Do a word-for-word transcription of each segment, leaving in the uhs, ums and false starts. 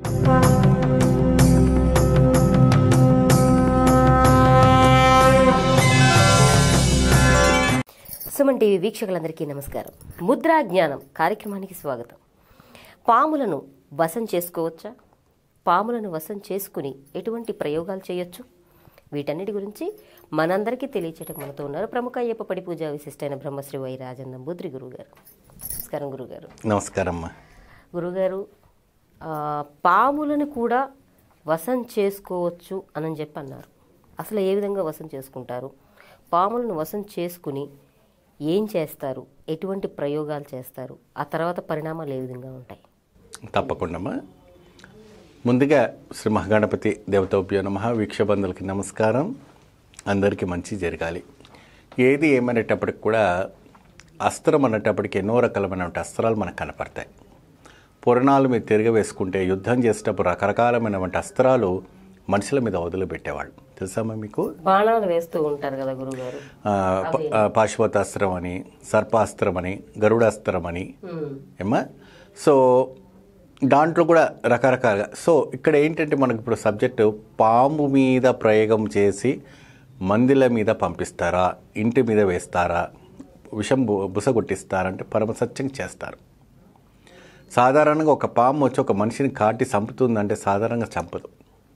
Suman TV వీక్షకులందరికీ నమస్కారం. ముద్రా జ్ఞానం కార్యక్రమానికి స్వాగతం. పాములను వశం చేసుకోవచ్చా? పాములను వశం చేసుకుని ఎటువంటి ప్రయోగాలు చేయొచ్చు? వీటన్నిటి గురించి మనందరికీ తెలియచేయటం మనతో ఉన్నారు ప్రముఖ అయ్యప్ప పడి పూజా విశిష్టైన బ్రహ్మశ్రీ వై రాజన్న బుద్రి గురుగారు. నమస్కారం గురుగారు. నమస్కారం గురుగారు. పాములను కూడా వశం చేసుకోవచ్చు అని చెప్పి అన్నారు. అసలు ఏ విధంగా వశం చేసుకుంటారు? పాములను వశం చేసుకుని ఏం చేస్తారు? ఎటువంటి ప్రయోగాలు చేస్తారు? ఆ తర్వాత పరిణామాలు ఏ విధంగా ఉంటాయి? తప్పకుండా. ముందుగా శ్రీ మహాగణపతి దేవతోభ్యో నమః. వీక్షబంధులకి నమస్కారం. అందరికీ మంచి జరగాలి. ఏది ఏమనేటప్పటికి కూడా అస్త్రం అనేటప్పటికి ఎన్నో రకాలమైన అస్త్రాలు మనకు కనపడతాయి. పురాణాలు మీరు తిరిగి వేసుకుంటే యుద్ధం చేసేటప్పుడు రకరకాలమైనటువంటి అస్త్రాలు మనుషుల మీద వదిలిపెట్టేవాళ్ళు. తెలుసామా మీకు? బాణాలు వేస్తూ ఉంటారు కదా గురుగారు. పాశుపతాస్త్రం అని, సర్పాస్త్రం అని, గరుడాస్త్రం అని ఏమా. సో దాంట్లో కూడా రకరకాలుగా. సో ఇక్కడ ఏంటంటే మనకు ఇప్పుడు సబ్జెక్టు పాము మీద ప్రయోగం చేసి మందిల మీద పంపిస్తారా, ఇంటి మీద వేస్తారా, విషం బుసగొట్టిస్తారంటే పరమసత్యం చేస్తారు. సాధారణంగా ఒక పాము వచ్చి ఒక మనిషిని కాటి చంపుతుందంటే సాధారణంగా చంపదు.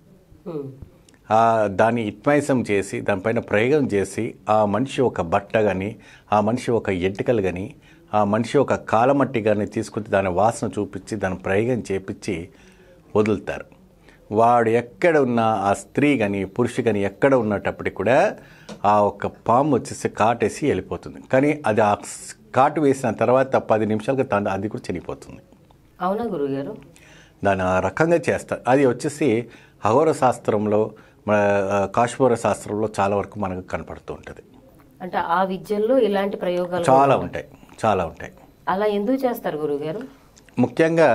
దాన్ని ఇట్మైసం చేసి దానిపైన ప్రయోగం చేసి ఆ మనిషి ఒక బట్ట కానీ, ఆ మనిషి ఒక ఎంటికలు కానీ, ఆ మనిషి ఒక కాలమట్టి కానీ తీసుకుని దాని వాసన చూపించి దాని ప్రయోగం చేపించి వదులుతారు. వాడు ఎక్కడ ఉన్న ఆ స్త్రీ కానీ పురుషు కానీ ఎక్కడ ఉన్నప్పటికీ కూడా ఆ ఒక పాము వచ్చేసి కాటేసి వెళ్ళిపోతుంది. కానీ అది ఆ కాటు వేసిన తర్వాత పది నిమిషాలకు తాను అది కూడా చనిపోతుంది. అవునా గురుగారు? దాని ఆ రకంగా చేస్తారు. అది వచ్చేసి ఖగోళ శాస్త్రంలో, మన కాశ్మీర శాస్త్రంలో చాలా వరకు మనకు కనపడుతూ ఉంటుంది. అంటే ఆ విద్యల్లో ఇలాంటి ప్రయోగాలు చాలా ఉంటాయి, చాలా ఉంటాయి. అలా ఎందుకు చేస్తారు గురుగారు? ముఖ్యంగా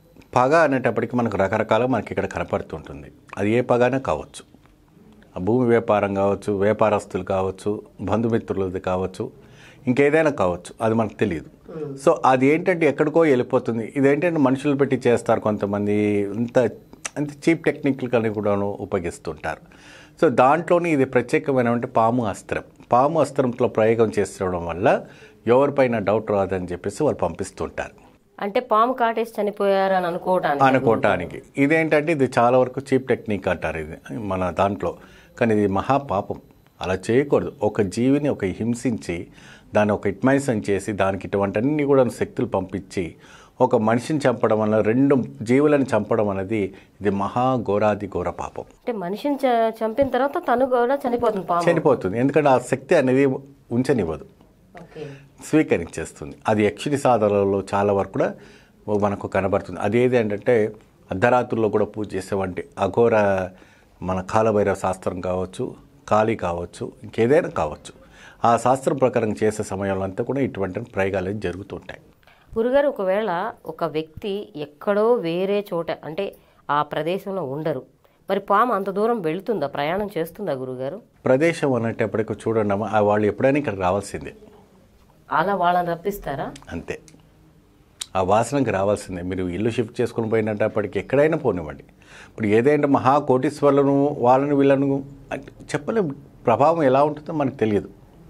పగ అనేటప్పటికి మనకు రకరకాల మనకి ఇక్కడ కనపడుతుంటుంది. అది ఏ పగనే కావచ్చు. భూమి వ్యాపారం కావచ్చు, వ్యాపారస్తులు కావచ్చు, బంధుమిత్రులది కావచ్చు, ఇంకేదైనా కావచ్చు, అది మనకు తెలియదు. సో అది ఏంటంటే ఎక్కడికో వెళ్ళిపోతుంది. ఇదేంటంటే మనుషులు పెట్టి చేస్తారు కొంతమంది. ఇంత అంత చీప్ టెక్నిక్లు కానీ కూడా ఉపయోగిస్తుంటారు. సో దాంట్లోని ఇది ప్రత్యేకమైనటువంటి పాము అస్త్రం. పాము అస్త్రంతో ప్రయోగం చేస్తుండడం వల్ల ఎవరిపైన డౌట్ రాదని చెప్పేసి వాళ్ళు పంపిస్తుంటారు. అంటే పాము కాటేసి చనిపోయారు అని అనుకోవటానికి అనుకోవటానికి ఇదేంటంటే ఇది చాలా వరకు చీప్ టెక్నిక్ అంటారు ఇది మన దాంట్లో. కానీ ఇది మహాపాపం. అలా చేయకూడదు. ఒక జీవిని ఒక హింసించి దాన్ని ఒక ఇట్మైసం చేసి దానికి ఇటువంటి అన్ని కూడా శక్తులు పంపించి ఒక మనిషిని చంపడం వల్ల, రెండు జీవులను చంపడం అనేది ఇది మహా ఘోరాది ఘోర పాపం. అంటే మనిషిని చంపిన తర్వాత తను కూడా చనిపోతుంది చనిపోతుంది ఎందుకంటే ఆ శక్తి అనేది ఉంచనివ్వదు, స్వీకరించేస్తుంది. అది యక్షిని సాధనలో చాలా వరకు కూడా మనకు కనబడుతుంది. అదేది ఏంటంటే అర్ధరాత్రుల్లో కూడా పూజ చేసేవంటి అఘోర మన కాలభైరవ శాస్త్రం కావచ్చు, కాళీ కావచ్చు, ఇంకేదైనా కావచ్చు, ఆ శాస్త్రం ప్రకారం చేసే సమయంలో అంతా కూడా ఇటువంటి ప్రయోగాలు జరుగుతుంటాయి. గురుగారు, ఒకవేళ ఒక వ్యక్తి ఎక్కడో వేరే చోట అంటే ఆ ప్రదేశంలో ఉండరు, మరి పాము అంత దూరం వెళుతుందా, ప్రయాణం చేస్తుందా గురుగారు? ప్రదేశం అనేటప్పటికి చూడండి, వాళ్ళు ఎప్పుడైనా ఇక్కడ రావాల్సిందే. అలా వాళ్ళని రప్పిస్తారా? అంతే, ఆ వాసనకి రావాల్సిందే. మీరు ఇల్లు షిఫ్ట్ చేసుకుని పోయినప్పటికి ఎక్కడైనా పోనివ్వండి. ఇప్పుడు ఏదైనా మహా కోటీశ్వర్లను వాళ్ళని వీళ్ళను చెప్పలేం, ప్రభావం ఎలా ఉంటుందో మనకు తెలియదు.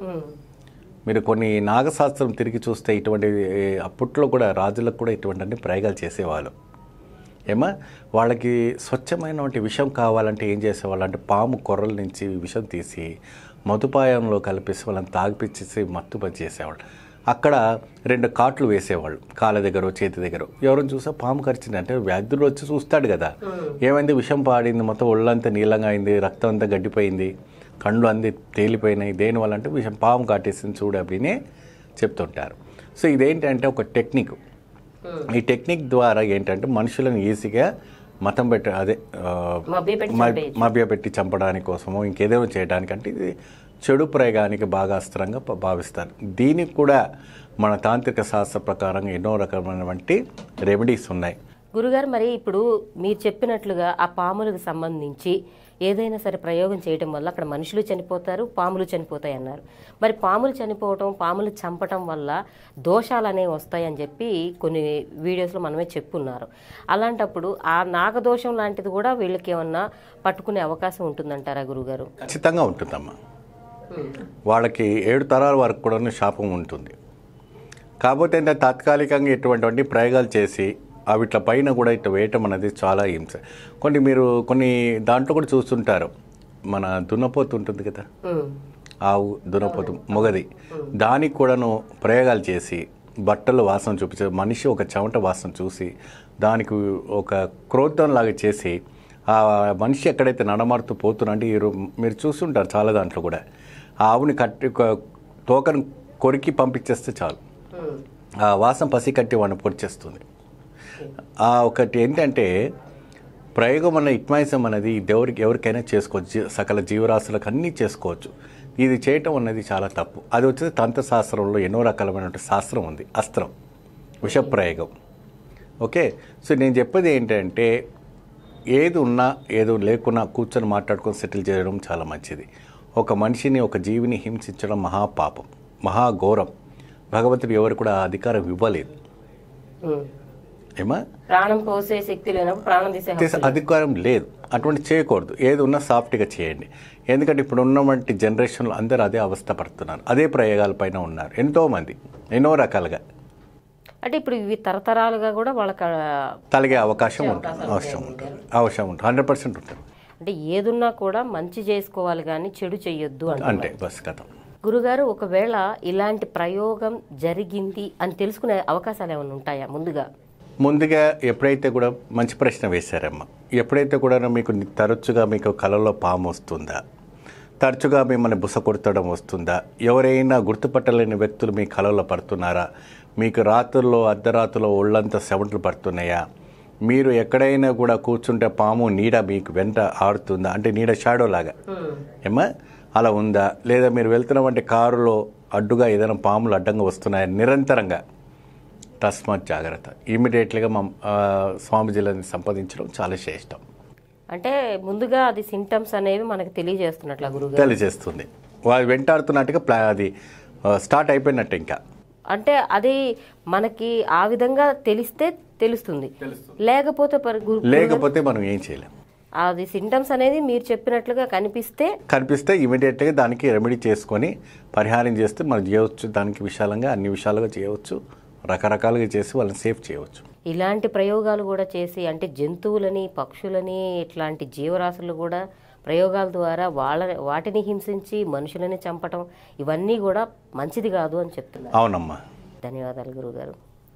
మీరు కొన్ని నాగశాస్త్రం తిరిగి చూస్తే ఇటువంటి అప్పట్లో కూడా రాజులకు కూడా ఇటువంటి ప్రయోగాలు చేసేవాళ్ళు. ఏమా వాళ్ళకి స్వచ్ఛమైనటువంటి విషం కావాలంటే ఏం చేసేవాళ్ళు అంటే పాము కొర్రల నుంచి విషం తీసి మధుపాయంలో కలిపేసి వాళ్ళని తాగిపించేసి మత్తు చేసేవాళ్ళు. అక్కడ రెండు కాట్లు వేసేవాళ్ళు, కాళ్ళ దగ్గర చేతి దగ్గర. ఎవరైనా చూసా పాము కరిచింది అంటే వ్యాధులు వచ్చి చూస్తాడు కదా, ఏమైంది విషం పాడింది, మొత్తం ఒళ్ళంతా నీలంగా అయింది, రక్తం అంతా గడ్డిపోయింది, కళ్ళు అంది తేలిపోయినాయి, దేనివల్ల అంటే విషయం పాము కాటేసింది చూడు అప్పుడే చెప్తుంటారు. సో ఇదేంటంటే ఒక టెక్నిక్. ఈ టెక్నిక్ ద్వారా ఏంటంటే మనుషులను ఈజీగా మతం పెట్ట అదే మభ్య పెట్టి చంపడానికి కోసమో ఇంకేదేమో చేయడానికి అంటే ఇది చెడు ప్రయోగానికి బాగా అస్త్రంగా భావిస్తారు. దీనికి కూడా మన తాంత్రిక శాస్త్ర ప్రకారం ఎన్నో రకమైనటువంటి రెమెడీస్ ఉన్నాయి. గురుగారు, మరి ఇప్పుడు మీరు చెప్పినట్లుగా ఆ పాములకు సంబంధించి ఏదైనా సరే ప్రయోగం చేయడం వల్ల అక్కడ మనుషులు చనిపోతారు, పాములు చనిపోతాయి అన్నారు. మరి పాములు చనిపోవటం, పాములు చంపటం వల్ల దోషాలు అనేవి వస్తాయని చెప్పి కొన్ని వీడియోస్లో మనమే చెప్పున్నారు. అలాంటప్పుడు ఆ నాగదోషం లాంటిది కూడా వీళ్ళకి ఏమన్నా పట్టుకునే అవకాశం ఉంటుందంటారా గురుగారు? ఖచ్చితంగా ఉంటుందమ్మా. వాళ్ళకి ఏడు తరాల వరకు కూడా శాపం ఉంటుంది. కాకపోతే ఏంటంటే తాత్కాలికంగా ఇటువంటి ప్రయోగాలు చేసి అవిట్ల పైన కూడా ఇట్లా వేయటం అనేది చాలా హింస. కొన్ని మీరు కొన్ని దాంట్లో కూడా చూస్తుంటారు, మన దున్నపోతు ఉంటుంది కదా, ఆవు దున్నపోతు మొగది, దానికి కూడాను ప్రయోగాలు చేసి బట్టలు వాసన చూపించే మనిషి ఒక చెమట వాసన చూసి దానికి ఒక క్రోధంలాగా చేసి ఆ మనిషి ఎక్కడైతే నడమారుతూ పోతున్నా అంటే మీరు చూస్తుంటారు చాలా దాంట్లో కూడా, ఆ ఆవుని కట్టి తోకను కొరికి పంపించేస్తే చాలు, ఆ వాసన పసి కట్టి వాడిని పొడిచేస్తుంది. ఆ ఒకటి ఏంటంటే ప్రయోగం అన్న ఇట్మాయిసం అనేది దేవుడికి ఎవరికైనా చేసుకోవచ్చు, సకల జీవరాశులకు అన్నీ చేసుకోవచ్చు. ఇది చేయటం అనేది చాలా తప్పు. అది వచ్చేసి తంత్రశాస్త్రంలో ఎన్నో రకాలమైన శాస్త్రం ఉంది, అస్త్రం, విషప్రయోగం. ఓకే, సో నేను చెప్పేది ఏంటంటే ఏది ఉన్నా ఏదో లేకున్నా కూర్చొని మాట్లాడుకొని సెటిల్ చేయడం చాలా మంచిది. ఒక మనిషిని ఒక జీవిని హింసించడం మహాపాపం, మహాఘోరం. భగవంతుడు ఎవరు కూడా అధికారం ఇవ్వలేదు. ఏమా ప్రాణం పోసే శక్తి లేనప్పుడు ప్రాణం తీసే అధికారం లేదు. అటువంటి చేయకూడదు. ఏది ఉన్నా సాఫ్ట్గా చేయండి. ఎందుకంటే ఇప్పుడు ఉన్నటువంటి జనరేషన్లో అందరూ అదే అవస్థ పడుతున్నారు, అదే ప్రయోగాల పైన ఉన్నారు ఎంతోమంది ఎన్నో రకాలుగా. అంటే ఇప్పుడు ఇవి తరతరాలుగా కూడా వాళ్ళకి తలిగే అవకాశం ఉంటుంది, అవసరం ఉంటుంది, అవసరం ఉంటుంది, హండ్రెడ్ పర్సెంట్ ఉంటుంది. అంటే ఏదున్నా కూడా మంచి చేసుకోవాలి కానీ చెడు చెయ్యొద్దు అంటే బస్ కథ. గురుగారు, ఒకవేళ ఇలాంటి ప్రయోగం జరిగింది అని తెలుసుకునే అవకాశాలు ఏమైనా ఉంటాయా? ముందుగా ముందుగా ఎప్పుడైతే కూడా మంచి ప్రశ్న వేశారమ్మా. ఎప్పుడైతే కూడా మీకు తరచుగా మీకు కళలో పాము వస్తుందా, తరచుగా మిమ్మల్ని బుస కొడతడం వస్తుందా, ఎవరైనా గుర్తుపట్టలేని వ్యక్తులు మీ కళలో పడుతున్నారా, మీకు రాత్రుల్లో అర్ధరాత్రుల్లో ఒళ్ళంతా సెవెంట్లు పడుతున్నాయా, మీరు ఎక్కడైనా కూడా కూర్చుంటే పాము నీడ మీకు వెంట ఆడుతుందా, అంటే నీడ షాడో లాగా ఏమా అలా ఉందా, లేదా మీరు వెళ్తున్నామంటే కారులో అడ్డుగా ఏదైనా పాములు అడ్డంగా వస్తున్నాయా నిరంతరంగా, తస్మాత్ జాగ్రత్త. ఇమీడియట్లీగా మా స్వామిజీలని సంపాదించడం చాలా శ్రేష్టం. అంటే ముందుగా అది సింటమ్స్ అనేవి మనకు తెలియజేస్తున్నట్ల గురువు తెలియజేస్తుంది, వాళ్ళు వెంటాడుతున్నట్టుగా ప్లా అది స్టార్ట్ అయిపోయినట్టు. ఇంకా అంటే అది మనకి ఆ విధంగా తెలిస్తే తెలుస్తుంది, లేకపోతే లేకపోతే మనం ఏం చేయలేం. అది సింటమ్స్ అనేది మీరు చెప్పినట్లుగా కనిపిస్తే కనిపిస్తే ఇమీడియట్గా దానికి రెమెడీ చేసుకొని పరిహారం చేస్తే మనం చేయవచ్చు. దానికి విశాలంగా అన్ని విషయాలుగా చేయవచ్చు, రకరకాలుగా చేసి వాళ్ళని సేఫ్ చేయవచ్చు. ఇలాంటి ప్రయోగాలు కూడా చేసి అంటే జంతువులని, పక్షులని, ఇట్లాంటి జీవరాశులు కూడా ప్రయోగాల ద్వారా వాళ్ళ వాటిని హింసించి మనుషులని చంపటం ఇవన్నీ కూడా మంచిది కాదు అని చెప్తున్నారు. అవునమ్మా. ధన్యవాదాలు గురుగారు.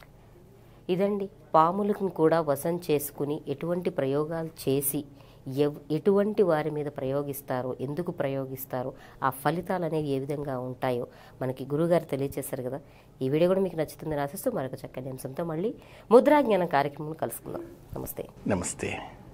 ఇదండి, పాములను కూడా వశం చేసుకుని ఎటువంటి ప్రయోగాలు చేసి ఎవ్ ఎటువంటి వారి మీద ప్రయోగిస్తారో, ఎందుకు ప్రయోగిస్తారో, ఆ ఫలితాలు అనేవి ఏ విధంగా ఉంటాయో మనకి గురుగారు తెలియజేశారు కదా. ఈ వీడియో కూడా మీకు నచ్చుతుందని ఆశిస్తూ మరొక చక్కని అంశంతో మళ్ళీ ముద్రాజ్ఞానం కార్యక్రమం కలుసుకుందాం. నమస్తే. నమస్తే.